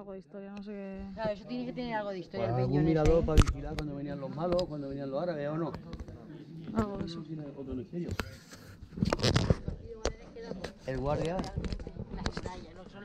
algo de historia, no sé qué. Claro, eso tiene que tener algo de historia. Pues El algún peñón mirador ese. para vigilar cuando venían los malos, cuando venían los árabes o no. Algo de eso. Otro misterio. El guardia